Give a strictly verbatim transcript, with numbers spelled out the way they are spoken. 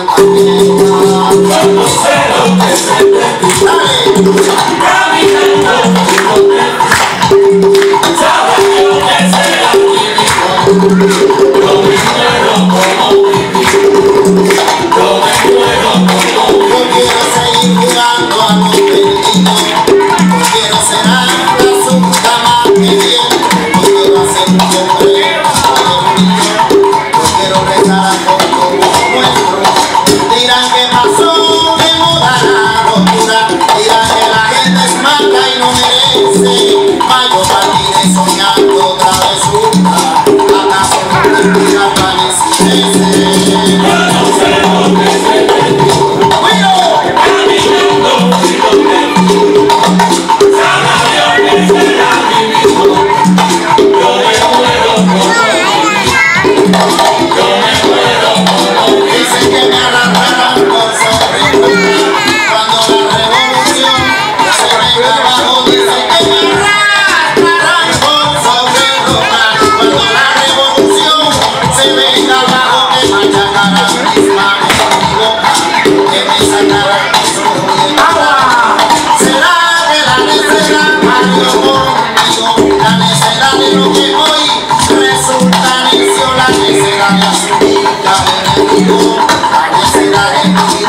tanta fiesta. No sé lo que se te caminando sabes yo que será típico. Yo me muero como típico. Yo me muero como Yo quiero seguir jugando a los perdidos. Yo quiero ser hasta su cama que bien. Yo quiero hacer un hombre yo quiero rezar a poco nuestro. Dirán que pasó de moda la locura. Dirán que la gente es mala y no merece. Mas yo partiré soñando otra travesura. ¿Acaso no mentira pareciese? yo no sé lo que se te caminando y lo que sabrá Dios que será típico. Yo me muero como típico. Yo me muero como Dicen que me arrastraron por sobre cuando la revolución se venga abajo. Dicen que me arrastrarán por sobre cuando la revolución se venga abajo. Que machacarán mis manos con mi boca, que me sacarán mis ojos de cara. ¿Será que la necedad parió conmigo? La necedad de lo que hoy resulta necio, la necedad de asumir al enemigo, la necedad de mi